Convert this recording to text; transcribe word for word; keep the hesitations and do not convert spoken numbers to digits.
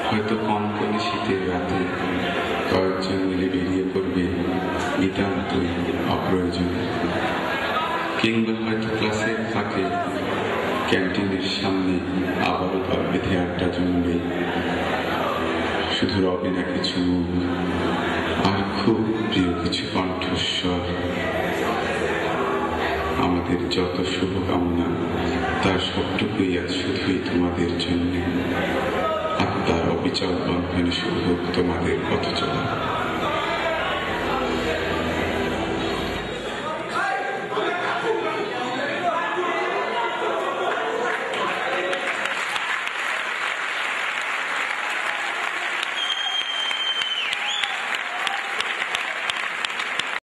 হয়তো কনকনে শীতের রাতে কয়েকজন মিলে বেরিয়ে পড়বে নিতান্তই অপ্রয়োজনে, কিংবা হয়তো ক্লাসের ফাঁকে ক্যান্টিনের সামনে আবারও দল বেঁধে আড্ডা জমবে। শুধু রবে না কিছু মুখ আর খুব প্রিয় কিছু কণ্ঠস্বর। আমাদের যত শুভকামনা তার সবটুকুই আজ শুধুই তোমাদের জন্য। আত্মার অবিচল বন্ধনে শুভ হোক তোমাদের পথ চলা।